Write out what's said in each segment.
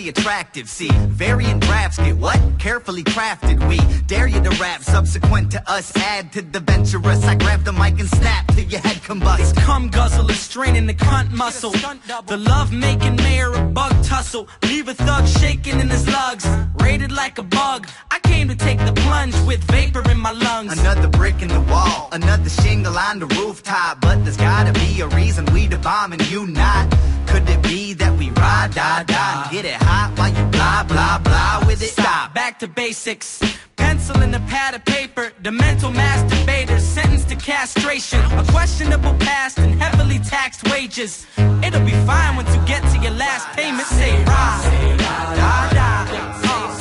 attractive. See, varying drafts get what? Carefully crafted. We dare you to rap, subsequent to us, add to the venturous. I grab the mic and snap till your head combusts. Cum guzzler, straining the cunt muscle. The love-making mayor of bug tussle. Leave a thug shaking in his lugs, rated like a bug. I came to take the plunge with vapor in my lungs. Another brick in the wall, another shingle on the rooftop. But there's gotta be a reason we the bomb and you not. Could it be that we Rahdahdah and get it hot while you blah blah blah with it? Stop, back to basics. Pencil and a pad of paper. The mental masturbator sentenced to castration. A questionable past and heavily taxed wages. It'll be fine once you get to your last payment. Say Rahdahdah.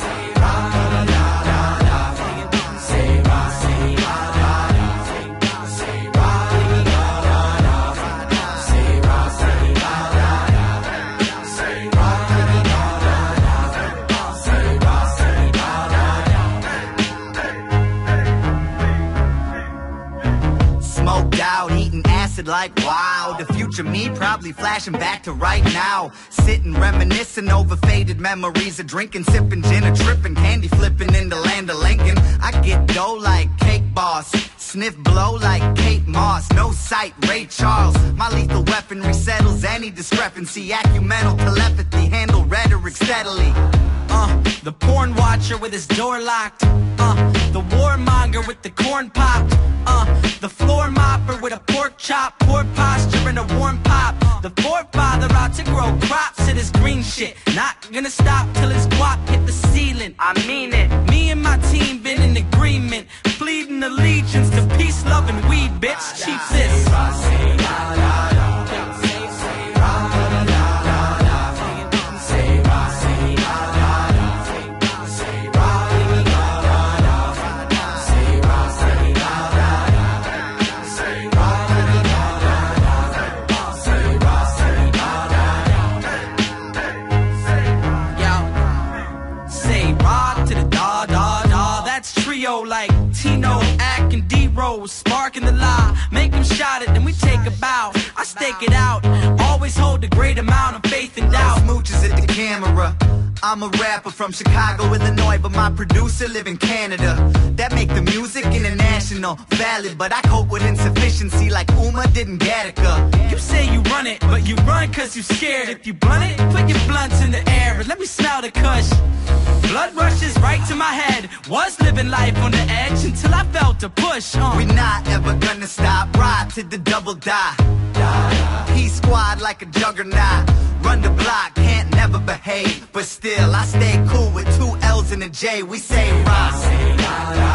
Smoked out, eating acid like wow. The future me probably flashing back to right now. Sitting reminiscing over faded memories of drinking, sipping gin, or tripping, candy flipping in the land of Lincoln. I get dough like Cake Boss, sniff blow like Kate Moss. No sight, Ray Charles. My lethal weaponry settles any discrepancy. Acumenal telepathy, handle rhetoric steadily. The porn watcher with his door locked. The warmonger with the corn popped. The floor mopper with a pork chop, poor posture and a warm pop. The forefather out to grow crops at his green shit. Not gonna stop till his guap hit the ceiling. I mean it. Me and my team been in agreement, pleading allegiance to peace, love, and weed, bitch. Cheap this. Like Tino, Ack, and D-Rose, sparking the lie. Make them shot it, then we take a bow. I stake it out, always hold a great amount of faith and doubt. Smooches at the camera. I'm a rapper from Chicago, Illinois, but my producer live in Canada. That make the music international, valid, but I cope with insufficiency like Uma did in Gattaca. You say you run it, but you run cause you scared. If you blunt it, put your blunts in the air and let me smell the kush. Blood rushes right to my head. Was living life on the edge until I felt a push. We not ever gonna stop, ride to the double die. Peace squad like a juggernaut. Run the block, can't never behave, but still I stay cool with 2 L's and a J. We say Rahdahdah.